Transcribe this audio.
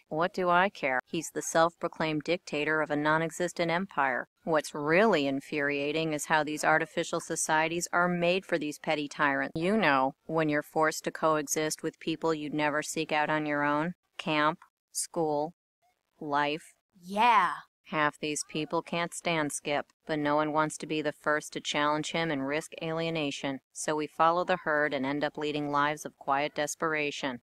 What do I care? He's the self-proclaimed dictator of a non-existent empire. What's really infuriating is how these artificial societies are made for these petty tyrants. You know, when you're forced to coexist with people you'd never seek out on your own. Camp, school, life. Yeah. Half these people can't stand Skip, but no one wants to be the first to challenge him and risk alienation, so we follow the herd and end up leading lives of quiet desperation.